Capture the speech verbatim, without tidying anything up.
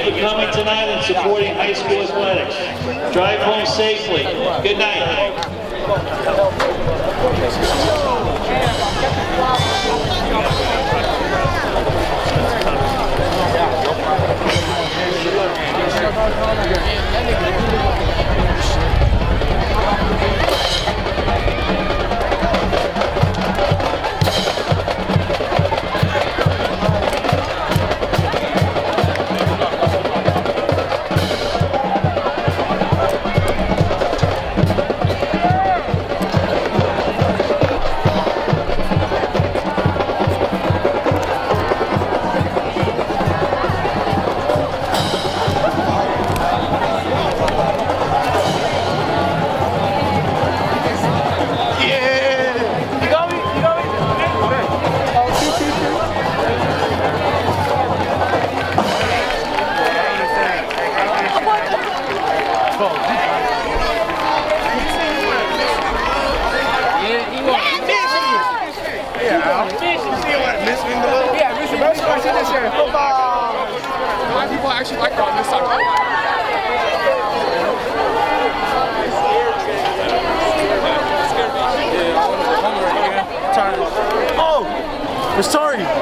for coming tonight and supporting high school athletics. Drive home safely. Good night. Actually like that on this side. Oh, we're sorry.